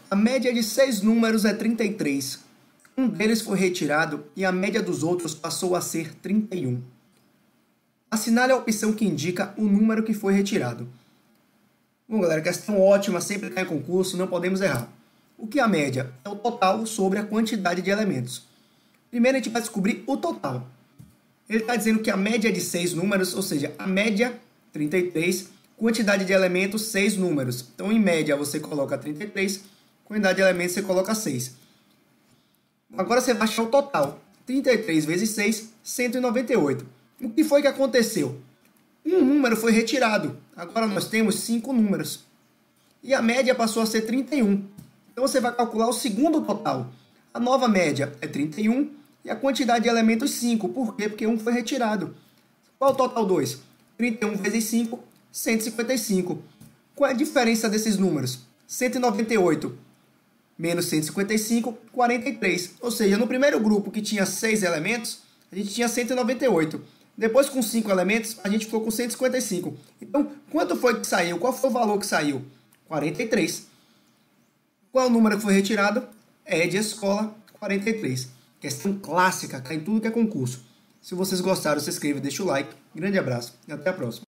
A média de 6 números é 33. Um deles foi retirado e a média dos outros passou a ser 31. Assinale a opção que indica o número que foi retirado. Bom, galera, questão ótima, sempre cai em concurso, não podemos errar. O que é a média? É o total sobre a quantidade de elementos. Primeiro a gente vai descobrir o total. Ele está dizendo que a média é de 6 números, ou seja, a média 33, quantidade de elementos 6 números. Então, em média, você coloca 33, quantidade de elementos você coloca 6. Agora você vai achar o total. 33 vezes 6, 198. O que foi que aconteceu? Um número foi retirado. Agora nós temos 5 números. E a média passou a ser 31. Então você vai calcular o segundo total. A nova média é 31 e a quantidade de elementos 5. Por quê? Porque um foi retirado. Qual é o total 2? 31 vezes 5, 155. Qual é a diferença desses números? 198 menos 155, 43. Ou seja, no primeiro grupo que tinha 6 elementos, a gente tinha 198. Depois, com 5 elementos, a gente ficou com 155. Então, quanto foi que saiu? Qual foi o valor que saiu? 43. Qual é o número que foi retirado? É de escola, 43. Questão clássica, cai em tudo que é concurso. Se vocês gostaram, se inscreva e deixa o like. Grande abraço e até a próxima.